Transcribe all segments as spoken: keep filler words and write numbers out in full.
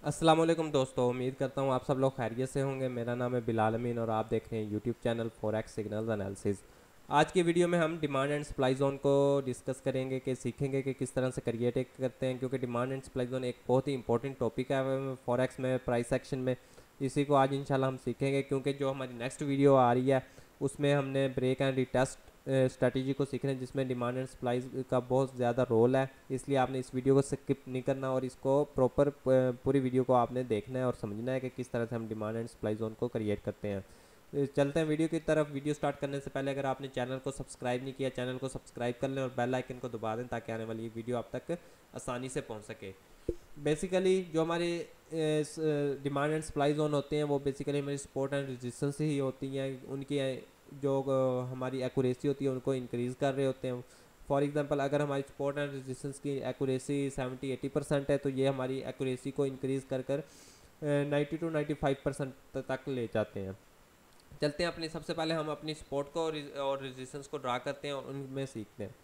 अस्सलाम वालेकुम दोस्तों, उम्मीद करता हूँ आप सब लोग खैरियत से होंगे। मेरा नाम है बिलाल अमीन और आप देख रहे हैं YouTube channel forex signals analysis. आज की वीडियो में हम डिमांड एंड सप्लाई जोन को डिस्कस करेंगे कि सीखेंगे कि किस तरह से क्रिएट करते हैं, क्योंकि डिमांड एंड सप्लाई जोन एक बहुत ही इंपॉर्टेंट टॉपिक है फॉरेक्स में, प्राइस एक्शन में। इसी को आज इंशाल्लाह हम सीखेंगे, क्योंकि जो हमारी नेक्स्ट वीडियो आ रही है उसमें हमने ब्रेक एंड रिटेस्ट स्ट्रैटेजी को सीखना है, जिसमें डिमांड एंड सप्लाई का बहुत ज़्यादा रोल है। इसलिए आपने इस वीडियो को स्किप नहीं करना और इसको प्रॉपर पूरी वीडियो को आपने देखना है और समझना है कि किस तरह से हम डिमांड एंड सप्लाई जोन को क्रिएट करते हैं। तो चलते हैं वीडियो की तरफ। वीडियो स्टार्ट करने से पहले अगर आपने चैनल को सब्सक्राइब नहीं किया, चैनल को सब्सक्राइब कर लें और बेल आइकन को दबा दें ताकि आने वाली वीडियो आप तक आसानी से पहुंच सके। बेसिकली जो हमारे डिमांड एंड सप्लाई जोन होते हैं वो बेसिकली हमारी सपोर्ट एंड रेजिस्टेंस ही होती हैं। उनकी जो अ, हमारी एक्यूरेसी होती है उनको इंक्रीज़ कर रहे होते हैं। फॉर एग्जांपल अगर हमारी सपोर्ट एंड रेजिस्टेंस की एक्यूरेसी सेवेंटी एटी परसेंट है तो ये हमारी एक्यूरेसी को इंक्रीज़ कर कर ninety to ninety five percent तक ले जाते हैं। चलते हैं अपनी सबसे पहले हम अपनी सपोर्ट को और रेजिस्टेंस को ड्रा करते हैं और उनमें सीखते हैं।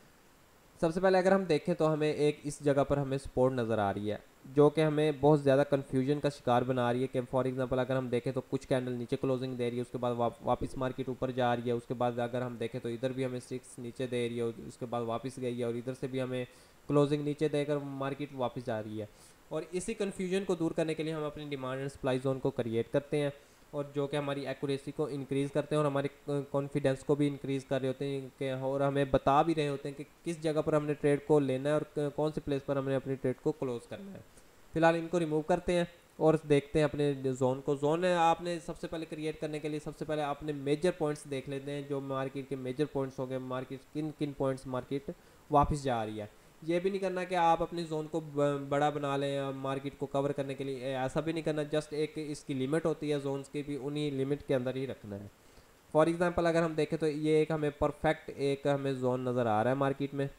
सबसे पहले अगर हम देखें तो हमें एक इस जगह पर हमें सपोर्ट नज़र आ रही है जो कि हमें बहुत ज़्यादा कन्फ्यूजन का शिकार बना रही है। कि फॉर एग्जांपल अगर हम देखें तो कुछ कैंडल नीचे क्लोजिंग दे रही है, उसके बाद वा, वापस मार्केट ऊपर जा रही है। उसके बाद अगर हम देखें तो इधर भी हमें सिक्स नीचे दे रही है, उसके बाद वापस गई है, और इधर से भी हमें क्लोजिंग नीचे देकर मार्केट वापस जा रही है। और इसी कन्फ्यूजन को दूर करने के लिए हम अपनी डिमांड एंड सप्लाई जोन को क्रिएट करते हैं, और जो कि हमारी एक्यूरेसी को इंक्रीज़ करते हैं और हमारे कॉन्फिडेंस को भी इंक्रीज़ कर रहे होते हैं कि, और हमें बता भी रहे होते हैं कि किस जगह पर हमने ट्रेड को लेना है और कौन से प्लेस पर हमने अपनी ट्रेड को क्लोज करना है। फिलहाल इनको रिमूव करते हैं और देखते हैं अपने जोन को। जोन है आपने सबसे पहले क्रिएट करने के लिए सबसे पहले आपने मेजर पॉइंट्स देख लेते हैं, जो मार्केट के मेजर पॉइंट्स हो गए, मार्केट किन किन पॉइंट्स मार्केट वापस जा रही है। ये भी नहीं करना कि आप अपनी जोन को बड़ा बना लें मार्केट को कवर करने के लिए, ऐसा भी नहीं करना। जस्ट एक इसकी लिमिट होती है जोन्स की, भी उन्हीं लिमिट के अंदर ही रखना है। फॉर एग्जांपल अगर हम देखें तो ये एक हमें परफेक्ट एक हमें जोन नज़र आ रहा है मार्केट में,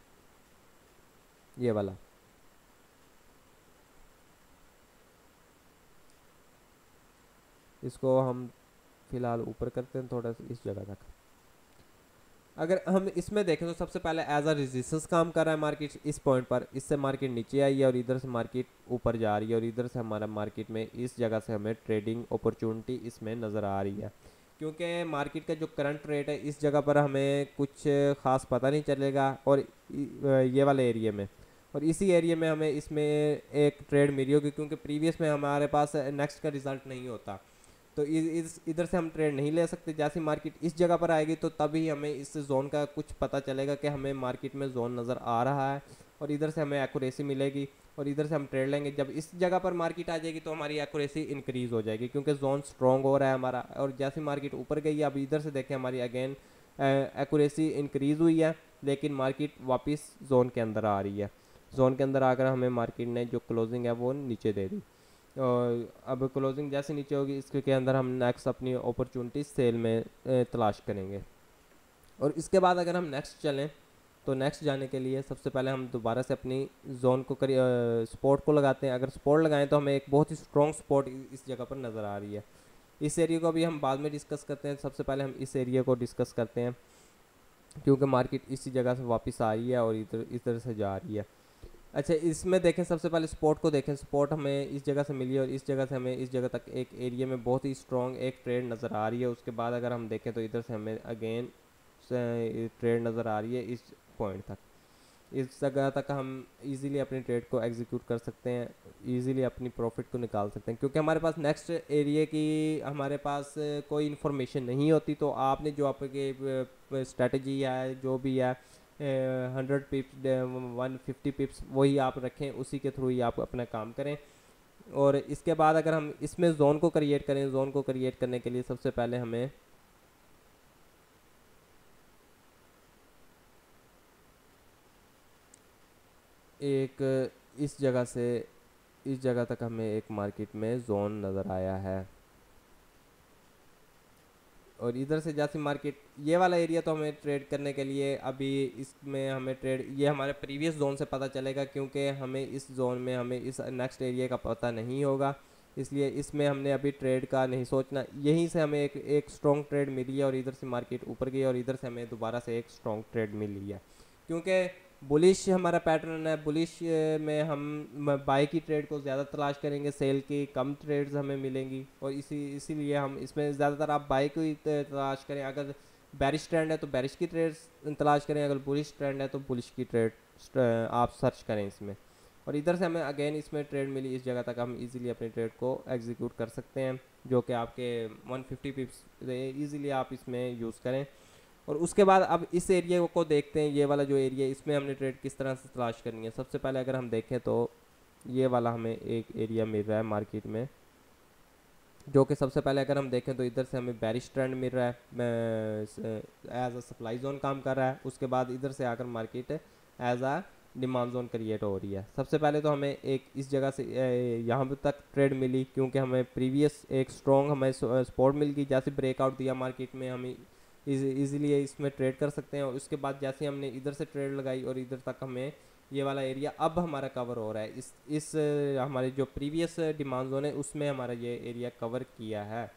ये वाला। इसको हम फिलहाल ऊपर करते हैं थोड़ा सा इस जगह तक। अगर हम इसमें देखें तो सबसे पहले एज अ रेजिस्टेंस काम कर रहा है मार्केट इस पॉइंट पर। इससे मार्केट नीचे आई है और इधर से मार्केट ऊपर जा रही है, और इधर से हमारा मार्केट में इस जगह से हमें ट्रेडिंग अपॉर्चुनिटी इसमें नज़र आ रही है। क्योंकि मार्केट का जो करंट रेट है इस जगह पर हमें कुछ ख़ास पता नहीं चलेगा, और ये वाले एरिया में और इसी एरिया में हमें इसमें एक ट्रेड मिली होगी, क्योंकि प्रीवियस में हमारे पास नेक्स्ट का रिज़ल्ट नहीं होता। तो इस इधर से हम ट्रेड नहीं ले सकते। जैसे मार्केट इस जगह पर आएगी तो तभी हमें इस जोन का कुछ पता चलेगा कि हमें मार्केट में जोन नज़र आ रहा है, और इधर से हमें एक्यूरेसी मिलेगी और इधर से हम ट्रेड लेंगे। जब इस जगह पर मार्केट आ जाएगी तो हमारी एक्यूरेसी इंक्रीज़ हो जाएगी, क्योंकि जोन स्ट्रॉन्ग हो रहा है हमारा। और जैसे मार्केट ऊपर गई है, अब इधर से देखें हमारी अगेन एक्यूरेसी इंक्रीज़ हुई है, लेकिन मार्केट वापस जोन के अंदर आ रही है। जोन के अंदर आकर हमें मार्केट ने जो क्लोजिंग है वो नीचे दे दी। और अब क्लोजिंग जैसे नीचे होगी इसके के अंदर हम नेक्स्ट अपनी अपॉर्चुनिटी सेल में तलाश करेंगे। और इसके बाद अगर हम नेक्स्ट चलें तो नेक्स्ट जाने के लिए सबसे पहले हम दोबारा से अपनी जोन को करी सपोर्ट को लगाते हैं। अगर सपोर्ट लगाएं तो हमें एक बहुत ही स्ट्रॉन्ग सपोर्ट इस जगह पर नज़र आ रही है। इस एरिया को अभी हम बाद में डिस्कस करते हैं, सबसे पहले हम इस एरिया को डिस्कस करते हैं, क्योंकि मार्केट इसी जगह से वापस आ रही है और इधर इधर से जा रही है। अच्छा, इसमें देखें सबसे पहले स्पॉट को देखें। स्पॉट हमें इस जगह से मिली और इस जगह से हमें इस जगह तक एक एरिया में बहुत ही स्ट्रॉन्ग एक ट्रेड नज़र आ रही है। उसके बाद अगर हम देखें तो इधर से हमें अगेन ट्रेड नज़र आ रही है इस पॉइंट तक। इस जगह तक हम इजीली अपनी ट्रेड को एग्जीक्यूट कर सकते हैं, इजीली अपनी प्रॉफिट को निकाल सकते हैं, क्योंकि हमारे पास नेक्स्ट एरिया की हमारे पास कोई इन्फॉर्मेशन नहीं होती। तो आपने जो आपके स्ट्रेटजी है जो भी है hundred pips one fifty pips वही आप रखें, उसी के थ्रू ही आप अपना काम करें। और इसके बाद अगर हम इसमें जोन को क्रिएट करें, जोन को क्रिएट करने के लिए सबसे पहले हमें एक इस जगह से इस जगह तक हमें एक मार्केट में जोन नज़र आया है, और इधर से जैसे मार्केट ये वाला एरिया तो हमें ट्रेड करने के लिए अभी इसमें हमें ट्रेड ये हमारे प्रीवियस जोन से पता चलेगा, क्योंकि हमें इस जोन में हमें इस नेक्स्ट एरिया का पता नहीं होगा। इसलिए इसमें हमने अभी ट्रेड का नहीं सोचना। यहीं से हमें एक एक स्ट्रॉन्ग ट्रेड मिली है और इधर से मार्केट ऊपर गई और इधर से हमें दोबारा से एक स्ट्रॉन्ग ट्रेड मिली है, क्योंकि बुलिश हमारा पैटर्न है, बुलिश में हम बाई की ट्रेड को ज़्यादा तलाश करेंगे, सेल की कम ट्रेड्स हमें मिलेंगी, और इसी इसीलिए हम इसमें ज़्यादातर आप बाई को ही तलाश करें। अगर बैरिश ट्रेंड है तो बैरिश की ट्रेड्स तलाश करें, अगर बुलिश ट्रेंड है तो बुलिश की ट्रेड आप सर्च करें इसमें। और इधर से हमें अगेन इसमें ट्रेड मिली, इस जगह तक हम इजीली अपनी ट्रेड को एग्जीक्यूट कर सकते हैं, जो कि आपके वन फिफ्टी पिप्स इजीली आप इसमें यूज़ करें। और उसके बाद अब इस एरिया को देखते हैं, ये वाला जो एरिया, इसमें हमने ट्रेड किस तरह से तलाश करनी है। सबसे पहले अगर हम देखें तो ये वाला हमें एक एरिया मिल रहा है मार्केट में, जो कि सबसे पहले अगर हम देखें तो इधर से हमें बैरिश ट्रेंड मिल रहा है, एज अ सप्लाई जोन काम कर रहा है। उसके बाद इधर से आकर market as a demand zone create हो रही है। सबसे पहले तो हमें एक इस जगह से यहाँ तक ट्रेड मिली, क्योंकि हमें प्रीवियस एक स्ट्रॉन्ग हमें सपोर्ट मिल गई। जैसे ब्रेकआउट दिया मार्केट में, हमें इजीली इसमें ट्रेड कर सकते हैं। और उसके बाद जैसे हमने इधर से ट्रेड लगाई और इधर तक हमें ये वाला एरिया अब हमारा कवर हो रहा है, इस इस हमारे जो प्रीवियस डिमांड जोन है उसमें हमारा ये एरिया कवर किया है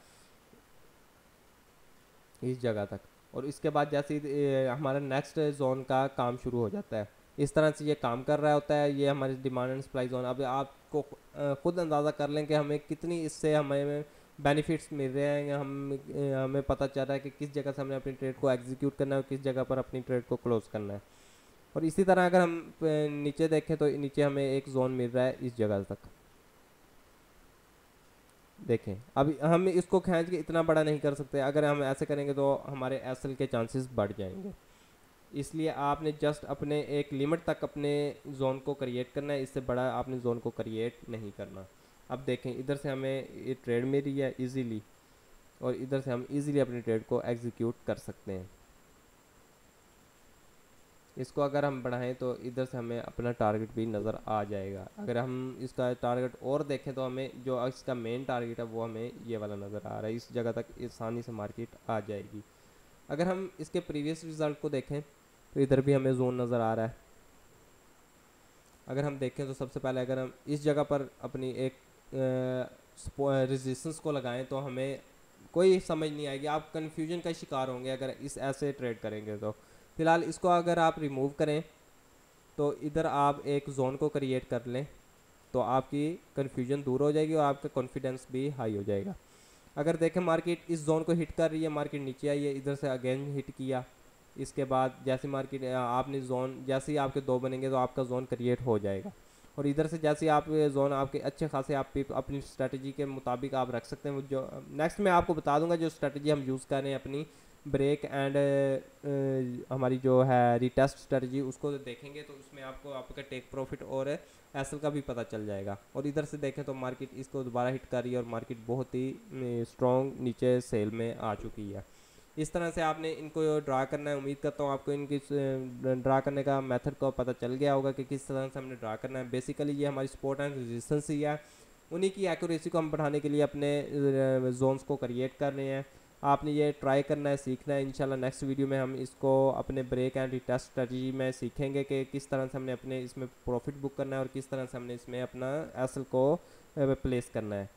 इस जगह तक। और इसके बाद जैसे हमारा नेक्स्ट जोन का काम शुरू हो जाता है, इस तरह से ये काम कर रहा होता है। ये हमारी डिमांड एंड सप्लाई जोन। अब आपको खुद अंदाज़ा कर लें कि हमें कितनी इससे हमें बेनिफिट्स मिल रहे हैं, हम हमें पता चल रहा है कि किस जगह से हमने अपनी ट्रेड को एग्जीक्यूट करना है और किस जगह पर अपनी ट्रेड को क्लोज करना है। और इसी तरह अगर हम नीचे देखें तो नीचे हमें एक जोन मिल रहा है इस जगह तक, देखें। अब हम इसको खींच के इतना बड़ा नहीं कर सकते, अगर हम ऐसे करेंगे तो हमारे एसएल के चांसेस बढ़ जाएंगे। इसलिए आपने जस्ट अपने एक लिमिट तक अपने जोन को क्रिएट करना है, इससे बड़ा आपने जोन को क्रिएट नहीं करना। अब देखें इधर से हमें ये ट्रेड मिल रही है इजीली, और इधर से हम इजीली अपनी ट्रेड को एग्जीक्यूट कर सकते हैं। इसको अगर हम बढ़ाएं तो इधर से हमें अपना टारगेट भी नज़र आ जाएगा। अगर हम इसका टारगेट और देखें तो हमें जो इसका मेन टारगेट है वो हमें ये वाला नज़र आ रहा है, इस जगह तक आसानी से मार्केट आ जाएगी। अगर हम इसके प्रीवियस रिज़ल्ट को देखें तो इधर भी हमें जोन नज़र आ रहा है। अगर हम देखें तो सबसे पहले अगर हम इस जगह पर अपनी एक रेजिस्टेंस को लगाएं तो हमें कोई समझ नहीं आएगी, आप कन्फ्यूजन का शिकार होंगे अगर इस ऐसे ट्रेड करेंगे तो। फ़िलहाल इसको अगर आप रिमूव करें तो इधर आप एक जोन को क्रिएट कर लें तो आपकी कन्फ्यूजन दूर हो जाएगी और आपका कॉन्फिडेंस भी हाई हो जाएगा। अगर देखें मार्केट इस जोन को हिट कर रही है, मार्केट नीचे आई है, इधर से अगेन हिट किया। इसके बाद जैसे मार्केट आपने जोन जैसे ही आपके दो बनेंगे तो आपका जोन क्रिएट हो जाएगा। और इधर से जैसे ही आप जोन आपके अच्छे खासे आप अपनी स्ट्रेटजी के मुताबिक आप रख सकते हैं। जो नेक्स्ट मैं आपको बता दूंगा जो स्ट्रेटजी हम यूज़ कर रहे हैं अपनी ब्रेक एंड हमारी जो है रिटेस्ट स्ट्रेटजी, उसको देखेंगे तो उसमें आपको आपका टेक प्रॉफिट और एसएल का भी पता चल जाएगा। और इधर से देखें तो मार्केट इसको दोबारा हिट कर रही है और मार्केट बहुत ही स्ट्रॉन्ग नीचे सेल में आ चुकी है। इस तरह से आपने इनको ड्रा करना है। उम्मीद करता हूँ आपको इनकी ड्रा करने का मेथड को पता चल गया होगा कि किस तरह से हमने ड्रा करना है। बेसिकली ये हमारी सपोर्ट एंड रेजिस्टेंस ही है, उन्हीं की एक्यूरेसी को हम बढ़ाने के लिए अपने जोन्स को क्रिएट कर रहे हैं। आपने ये ट्राई करना है, सीखना है। इंशाल्लाह नेक्स्ट वीडियो में हम इसको अपने ब्रेक एंड रिटेस्ट स्ट्रेटजी में सीखेंगे कि किस तरह से हमने अपने इसमें प्रॉफिट बुक करना है और किस तरह से हमने इसमें अपना एसएल को प्लेस करना है।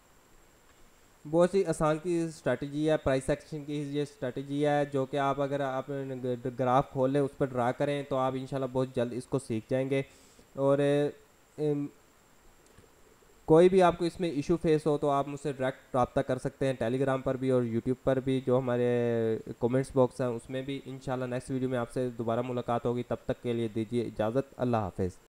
बहुत ही आसान की स्ट्रेटजी है, प्राइस एक्शन की ये स्ट्रेटजी है, जो कि आप अगर आप ग्राफ खोल लें उस पर ड्रा करें तो आप इंशाल्लाह बहुत जल्द इसको सीख जाएंगे। और एम, कोई भी आपको इसमें इशू फेस हो तो आप मुझसे डायरेक्ट रब्ता कर सकते हैं, टेलीग्राम पर भी और यूट्यूब पर भी, जो हमारे कमेंट्स बॉक्स हैं उसमें भी। इंशाल्लाह नेक्स्ट वीडियो में आपसे दोबारा मुलाकात होगी, तब तक के लिए दीजिए इजाज़त। अल्लाह हाफ़िज़।